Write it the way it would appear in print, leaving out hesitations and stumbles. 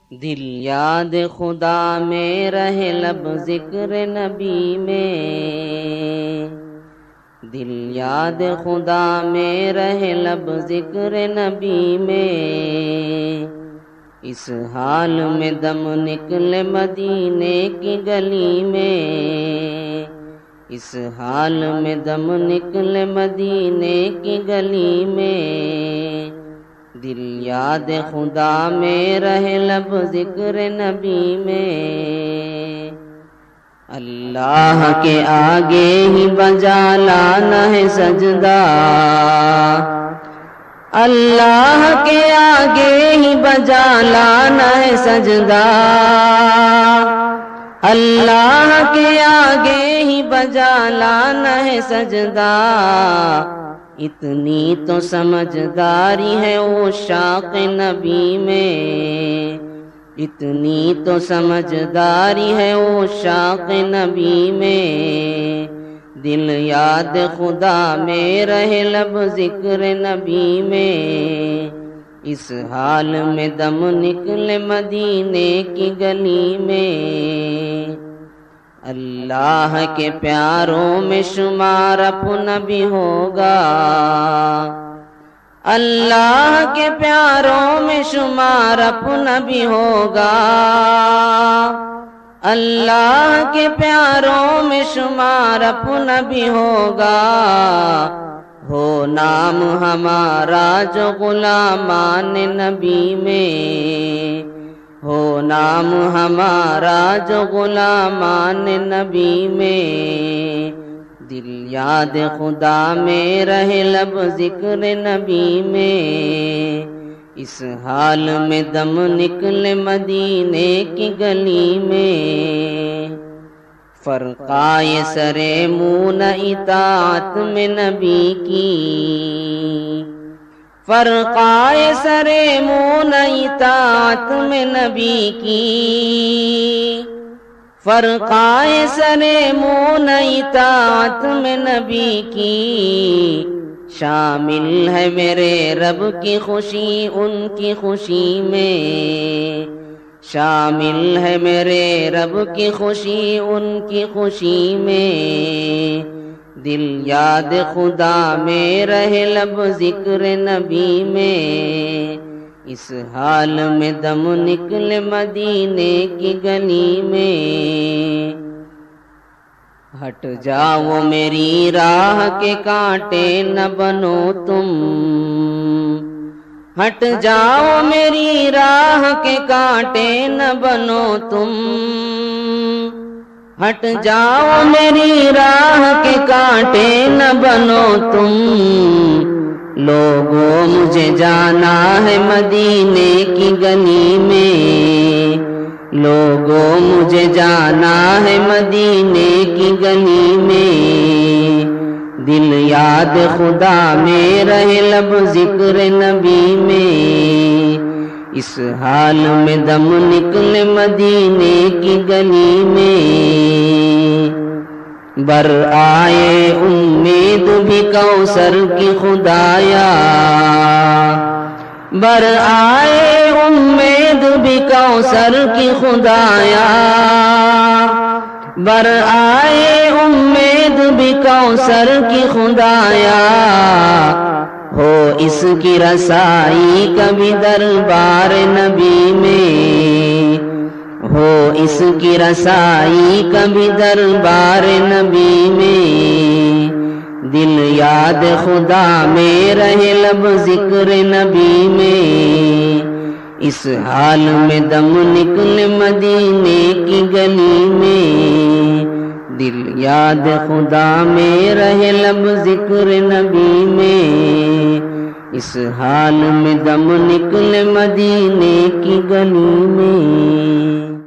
دل یاد خدا میں رہے لب ذکر نبی میں، دل یاد خدا میں رہے لب ذکر نبی میں، اس حال میں دم نکلے مدینے کی گلی میں، اس حال میں دم نکلے مدینے کی گلی میں، دل یاد خدا میں رہے لب ذکر نبی میں، اللہ کے آگے ہی بجا لانا ہے سجدہ، اللہ کے آگے ہی بجا لانا ہے سجدہ، اللہ کے آگے ہی بجا لانا ہے سجدہ، اتنی تو سمجھداری ہے عشاق نبی میں، اتنی تو سمجھداری ہے عشاق نبی میں، دل یاد خدا میں رہے لب ذکر نبی میں، اس حال میں دم نکلے مدینے کی گلی میں، اللہ کے پیاروں میں شمار اپنا بھی ہوگا، اللہ کے پیاروں میں شمار اپنا بھی ہوگا، اللہ کے پیاروں میں شمار اپنا بھی ہوگا، ہو نام ہمارا جو غلامان نبی میں، ہو نام ہمارا جو غلامان نبی میں، دل یاد خدا میں رہے لب ذکر نبی میں، اس حال میں دم نکلے مدینے کی گلی میں، فرقائے سرے مون اطاعت میں نبی کی، فرقائے سرے مون اطاعت میں نبی کی، فرقائے سرے مون اطاعت میں نبی کی، شامل ہے میرے رب کی خوشی ان کی خوشی میں، شامل ہے میرے رب کی خوشی ان کی خوشی میں، دل یاد خدا میں رہے لب ذکر نبی میں، اس حال میں دم نکلے مدینے کی گلی میں، ہٹ جاؤ میری راہ کے کانٹے نہ بنو تم، ہٹ جاؤ میری راہ کے کانٹے نہ بنو تم، ہٹ جاؤ میری راہ کے کانٹے نہ بنو تم، لوگوں مجھے جانا ہے مدینے کی گلی میں، لوگوں مجھے جانا ہے مدینے کی گلی میں، دل یاد خدا میں رہے لب ذکر نبی میں، اس حال میں دم نکلے مدینے کی گلی میں، بر آئے امید بھی کوثر کی خدایا، بر آئے امید بھی کوثر کی خدایا، بر آئے امید بھی کوثر کی خدایا، ہو اس کی رسائی کبھی دربار نبی میں، ہو اس کی رسائی کبھی دربار نبی میں، دل یاد خدا میں رہے لب ذکر نبی میں، اس حال میں دم نکلے مدینے کی گلی میں، دل یاد خدا میں رہے لب ذکر نبی میں، اس حال میں دم نکلے مدینے کی گلی میں۔